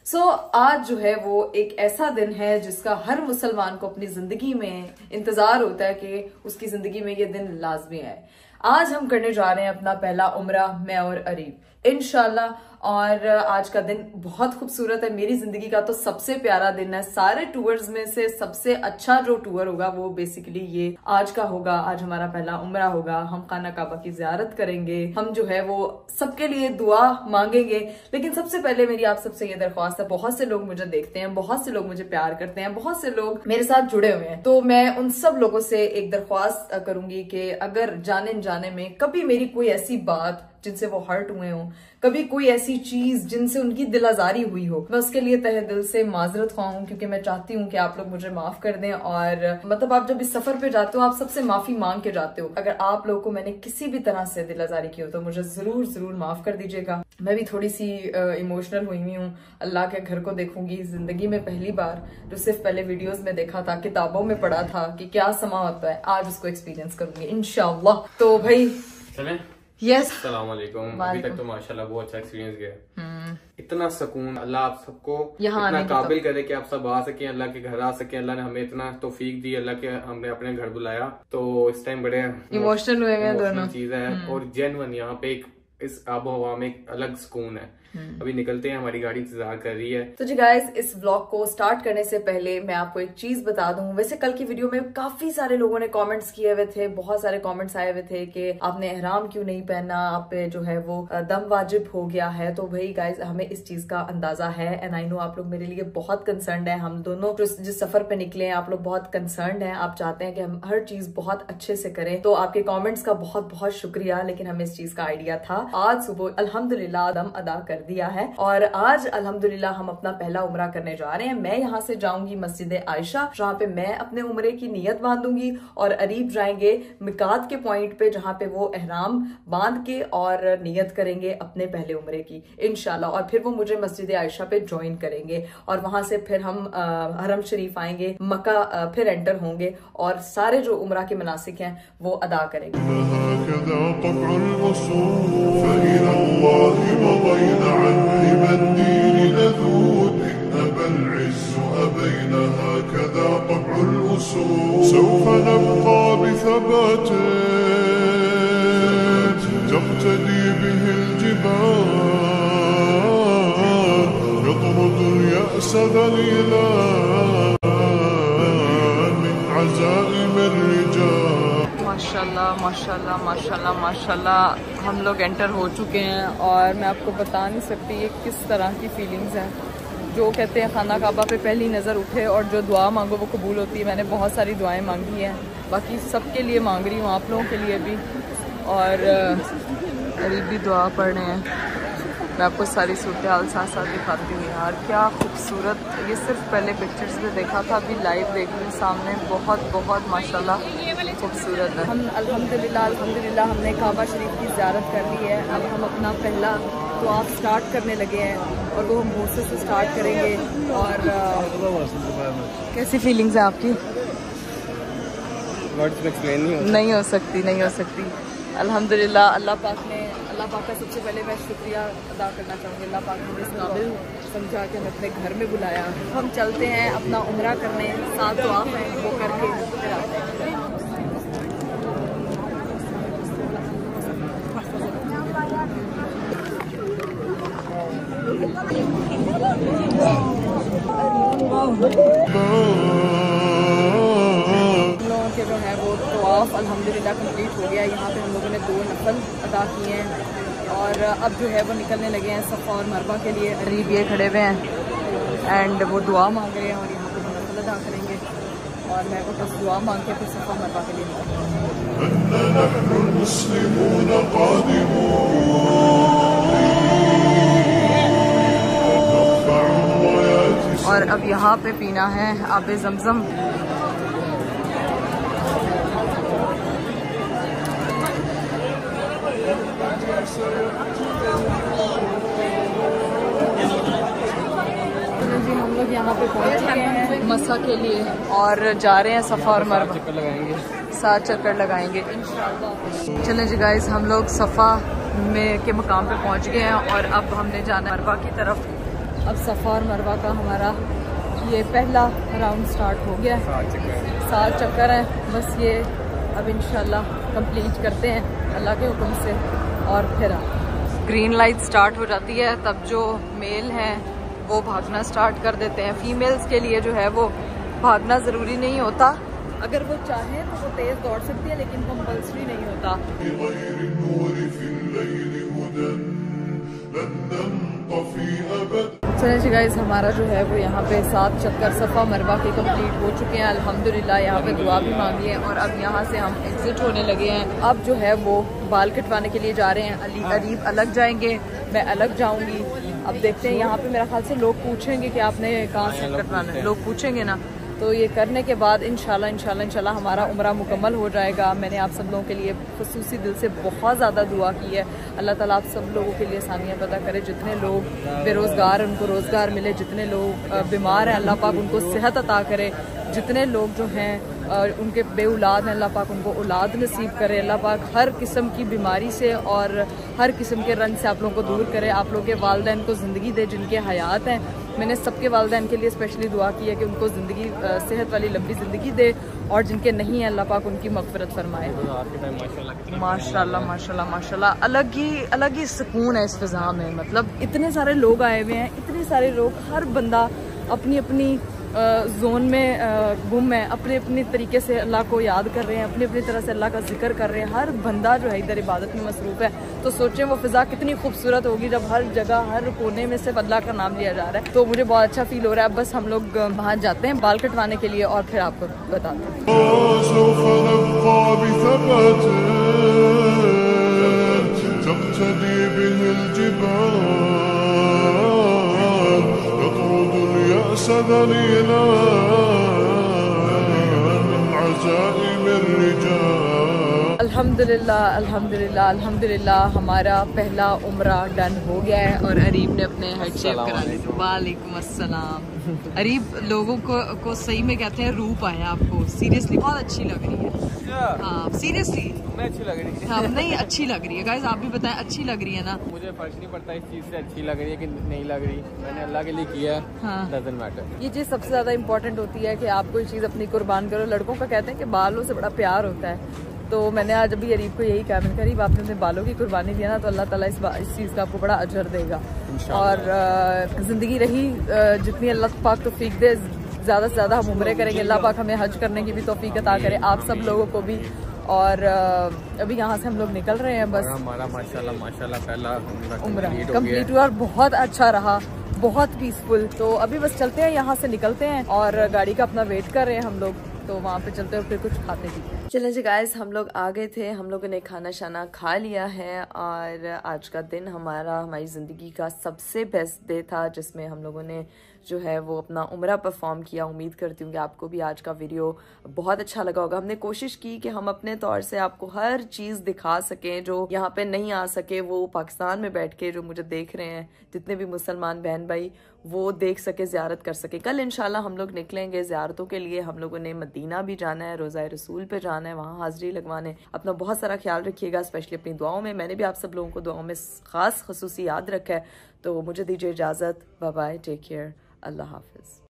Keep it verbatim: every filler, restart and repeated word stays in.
सो so, आज जो है वो एक ऐसा दिन है जिसका हर मुसलमान को अपनी जिंदगी में इंतजार होता है कि उसकी जिंदगी में ये दिन लाजमी है। आज हम करने जा रहे हैं अपना पहला उम्रा, मैं और अरीब इंशाल्लाह। और आज का दिन बहुत खूबसूरत है, मेरी जिंदगी का तो सबसे प्यारा दिन है। सारे टूर्स में से सबसे अच्छा जो टूर होगा वो बेसिकली ये आज का होगा। आज हमारा पहला उम्रा होगा, हम खाना काबा की ज़ियारत करेंगे, हम जो है वो सबके लिए दुआ मांगेंगे। लेकिन सबसे पहले मेरी आप सबसे ये दरख्वास्त है, बहुत से लोग मुझे देखते हैं, बहुत से लोग मुझे प्यार करते हैं, बहुत से लोग मेरे साथ जुड़े हुए हैं, तो मैं उन सब लोगों से एक दरख्वास्त करूंगी कि अगर जाने जाने में कभी मेरी कोई ऐसी बात जिनसे वो हर्ट हुए हो, कभी कोई ऐसी चीज जिनसे उनकी दिल आजारी हुई हो, मैं उसके लिए तहे दिल से माजरत ख्वाह हूं, क्योंकि मैं चाहती हूँ कि आप लोग मुझे माफ कर दें। और मतलब आप जब इस सफर पे जाते हो आप सबसे माफी मांग के जाते हो। अगर आप लोगों को मैंने किसी भी तरह से दिल आजारी की हो तो मुझे जरूर जरूर माफ कर दीजिएगा। मैं भी थोड़ी सी इमोशनल हुई हुई हूँ। अल्लाह के घर को देखूंगी जिंदगी में पहली बार, जो सिर्फ पहले वीडियोस में देखा था, किताबों में पढ़ा था कि क्या समा होता है, आज उसको एक्सपीरियंस करूंगी इंशाअल्लाह। तो भाई चलें। यस, अस्सलाम वालेकुम। अभी तक तो माशाल्लाह बहुत अच्छा एक्सपीरियंस गया, इतना सुकून। अल्लाह आप सबको इतना काबिल करे कि आप सब आ सके, अल्लाह के घर आ सके। अल्लाह ने हमें इतना तौफीक दी, अल्लाह के हमने अपने घर बुलाया। तो इस टाइम बड़े इमोशनल हुए हैं, दोनों चीज है। और जेन्युइन यहाँ पे एक इस आबो हवा में एक अलग सुकून है। अभी निकलते हैं, हमारी गाड़ी इंतजार कर रही है। तो जी गाइस, इस व्लॉग को स्टार्ट करने से पहले मैं आपको एक चीज बता दूं। वैसे कल की वीडियो में काफी सारे लोगों ने कमेंट्स किए हुए थे, बहुत सारे कमेंट्स आए हुए थे कि आपने एहराम क्यों नहीं पहना, आप पे जो है वो दम वाजिब हो गया है। तो भाई गाइस, हमें इस चीज का अंदाजा है एंड आई नो आप लोग मेरे लिए बहुत कंसर्न है। हम दोनों जिस सफर पे निकले हैं, आप लोग बहुत कंसर्न है, आप चाहते हैं कि हम हर चीज बहुत अच्छे से करें। तो आपके कॉमेंट्स का बहुत बहुत शुक्रिया। लेकिन हमें इस चीज का आइडिया था। आज सुबह अल्हम्दुलिल्लाह दम अदा कर दिया है और आज अल्हम्दुलिल्लाह हम अपना पहला उम्रा करने जा रहे हैं। मैं यहाँ से जाऊंगी मस्जिद आयशा, जहाँ पे मैं अपने उम्रे की नियत बांधूंगी, और अरीब जाएंगे मिकात के पॉइंट पे जहाँ पे वो एहराम बांध के और नियत करेंगे अपने पहले उम्रे की इंशाल्लाह। और फिर वो मुझे मस्जिद आयशा पे ज्वाइन करेंगे और वहां से फिर हम आ, हरम शरीफ आएंगे, मक्का आ, फिर एंटर होंगे और सारे जो उम्रा के मनासिक हैं वो अदा करेंगे। الدين لذود إنما العز أبين هكذا طبع الأصول سوف نبقى بثبات تقتدي به الجبال يطرد اليأس ذليلا من عزائم الرجال। माशाल्लाह माशाल्लाह माशाल्लाह माशाल्लाह, हम लोग एंटर हो चुके हैं और मैं आपको बता नहीं सकती ये किस तरह की फीलिंग्स हैं। जो कहते हैं खाना काबा पे पहली नज़र उठे और जो दुआ मांगो वो कबूल होती है। मैंने बहुत सारी दुआएं मांगी हैं, बाकी सबके लिए मांग रही हूँ, आप लोगों के लिए भी। और अरीब भी दुआ पढ़ रहे हैं। मैं आपको सारी सूरत हाल साथ साथ दिखाती हूँ। यार क्या खूबसूरत, ये सिर्फ पहले पिक्चर्स में देखा था, अभी लाइव देख रही हूँ सामने। बहुत बहुत माशाल्लाह खूबसूरत है। हम अल्हम्दुलिल्लाह अल्हम्दुलिल्लाह हमने काबा शरीफ की ज़ियारत कर ली है। अब हम अपना पहला तवाफ स्टार्ट करने लगे हैं और वो हम घोड़े से स्टार्ट करेंगे। और कैसी फीलिंग्स है आपकी? वर्ड्स में एक्सप्लेन नहीं हो नहीं हो सकती नहीं हो सकती। अल्हम्दुलिल्लाह अल्लाह पाक ने अल्लाह पाक का सबसे पहले मैं शुक्रिया अदा करना चाहूँगी। अल्लाह पाक ने इस काबिल समझा कि हमें अपने घर में बुलाया। हम चलते हैं अपना उम्रा करने, साथ दुआ है वो करके फिर आते हैं। लोगों के जो है वो तवाफ अल्हम्दुलिल्लाह कंप्लीट हो गया। यहाँ पे हम लोगों ने दो नफल अदा किए हैं और अब जो है वो निकलने लगे हैं सफ़ा और मरवा के लिए। अरीब ये खड़े हुए हैं एंड वो दुआ मांग रहे हैं और यहाँ पे वो नफल अदा करेंगे और मैं वो बस दुआ मांग के फिर सफ़ा मरवा के लिए निकलूँगा। और अब यहाँ पे पीना है आबे ज़मज़म। जी हम लोग यहाँ पे पहुँच चुके हैं मसा के लिए और जा रहे हैं सफ़ा और मरवा, चक्कर लगाएंगे, सात चक्कर लगाएंगे इंशाल्लाह। चलें जी गाइस, हम लोग सफ़ा में के मकाम पे पहुँच गए हैं और अब हमने जाना है मरवा की तरफ। अब सफ़ा और मरवा का हमारा ये पहला राउंड स्टार्ट हो गया है। सात चक्कर हैं बस ये, अब इंशाल्लाह कंप्लीट करते हैं अल्लाह के हुक्म से। और फिर ग्रीन लाइट स्टार्ट हो जाती है तब जो मेल हैं वो भागना स्टार्ट कर देते हैं। फीमेल्स के लिए जो है वो भागना ज़रूरी नहीं होता, अगर वो चाहें तो वो तेज़ दौड़ सकती है, लेकिन कंपल्सरी नहीं होता। चलिए जी गाइस, हमारा जो है वो यहाँ पे सात चक्कर सफ़ा मरवा के कंप्लीट हो चुके हैं अल्हम्दुलिल्लाह। यहाँ पे दुआ भी मांगी है और अब यहाँ से हम एग्जिट होने लगे हैं। अब जो है वो बाल कटवाने के लिए जा रहे हैं। अली अरीब अलग जाएंगे, मैं अलग जाऊँगी। अब देखते हैं, यहाँ पे मेरा ख्याल से लोग पूछेंगे कि आपने कहाँ से कटवाना है, लोग पूछेंगे ना, तो ये करने के बाद इंशाल्लाह इंशाल्लाह इंशाल्लाह हमारा उम्रा मुकम्मल हो जाएगा। मैंने आप सब लोगों के लिए खुसूसी दिल से बहुत ज़्यादा दुआ की है। अल्लाह ताला आप सब लोगों के लिए आसानियाँ पैदा करे। जितने लोग बेरोज़गार उनको रोज़गार मिले, जितने लोग बीमार हैं अल्लाह पाक उनको सेहत अता करे, जितने लोग जो हैं उनके बे औलाद हैं अल्लाह पाक उनको औलाद नसीब करे। अल्लाह पाक हर किस्म की बीमारी से और हर किस्म के रंज से आप लोगों को दूर करे। आप लोगों के वालिदैन को ज़िंदगी दे जिनके हयात हैं। मैंने सबके वालिदैन के लिए स्पेशली दुआ की है कि उनको ज़िंदगी सेहत वाली लंबी ज़िंदगी दे, और जिनके नहीं है अल्लाह पाक उनकी मग़फ़िरत फरमाए। माशाल्लाह माशाल्लाह माशाल्लाह, अलग ही अलग ही सुकून है इस फ़िज़ा में। मतलब इतने सारे लोग आए हुए हैं, इतने सारे लोग, हर बंदा अपनी अपनी जोन में गुम है, अपने अपने तरीके से अल्लाह को याद कर रहे हैं, अपनी अपनी तरह से अल्लाह का जिक्र कर रहे हैं। हर बंदा जो है इधर इबादत में मसरूफ़ है। तो सोचें वो फ़िज़ा कितनी खूबसूरत होगी जब हर जगह हर कोने में सिर्फ अल्लाह का नाम लिया जा रहा है। तो मुझे बहुत अच्छा फील हो रहा है। बस हम लोग वहाँ जाते हैं बाल कटवाने के लिए और फिर आपको बताते हैं। अल्हम्दुलिल्लाह अल्हम्दुलिल्लाह अल्हम्दुलिल्लाह हमारा पहला उम्रा डन हो गया है और अरीब ने अपने हेड शेव करा लिया। वालेकुम अस्सलाम। अरीब, लोगों को को सही में कहते हैं रूप आया आपको, सीरियसली बहुत अच्छी लग रही है। हाँ सीरियसली मैं अच्छी लग रही है। हाँ नहीं अच्छी लग रही है गाइस, आप भी बताएं अच्छी लग रही है ना। मुझे फर्क नहीं पड़ता इस चीज से अच्छी लग रही है कि नहीं लग रही, मैंने अल्लाह के लिए किया है। हाँ। Doesn't matter. ये चीज़ सबसे ज़्यादा इम्पोर्टेंट होती है कि आप कोई चीज़ अपनी कुर्बान करो। लड़कों का कहते हैं कि बालों से बड़ा प्यार होता है, तो मैंने आज अभी अरीब को यही कहा, मैंने कहा अरीब आपने अपने बालों की कुर्बानी दिया ना तो अल्लाह ताला इस, इस चीज़ का आपको बड़ा अजर देगा। और ज़िंदगी रही जितनी अल्लाह पाक तौफीक दे, ज़्यादा से ज़्यादा हम उम्रे करेंगे। अल्लाह पाक हमें हज करने की भी तौफीक अता करे, आप सब लोगों को भी। और अभी यहाँ से हम लोग निकल रहे हैं। बस हमारा माशाल्लाह माशाल्लाह पहला उम्रा कंप्लीट हुआ और बहुत अच्छा रहा, बहुत पीसफुल। तो अभी बस चलते हैं, यहाँ से निकलते हैं और गाड़ी का अपना वेट कर रहे हैं हम लोग, तो वहाँ पे चलते हैं और फिर कुछ खाते भी। चलें जी गाइस, हम लोग आ गए थे, हम लोगों ने खाना शाना खा लिया है और आज का दिन हमारा हमारी ज़िंदगी का सबसे बेस्ट डे था, जिसमें हम लोगों ने जो है वो अपना उम्रा परफॉर्म किया। उम्मीद करती हूँ कि आपको भी आज का वीडियो बहुत अच्छा लगा होगा। हमने कोशिश की कि हम अपने तौर से आपको हर चीज़ दिखा सकें जो यहाँ पे नहीं आ सके, वो पाकिस्तान में बैठ के जो मुझे देख रहे हैं जितने भी मुसलमान बहन भाई वो देख सके, ज़ियारत कर सके। कल इंशाल्लाह हम लोग निकलेंगे ज़ियारतों के लिए। हम लोगों ने मदीना भी जाना है, रोज़ा रसूल पे जाना है, वहाँ हाज़िरी लगवाने। अपना बहुत सारा ख्याल रखिएगा, स्पेशली अपनी दुआओं में। मैंने भी आप सब लोगों को दुआओं में ख़ास खसूसी याद रखा है। तो मुझे दीजिए इजाज़त, बाय बाय, टेक केयर, अल्लाह हाफिज़।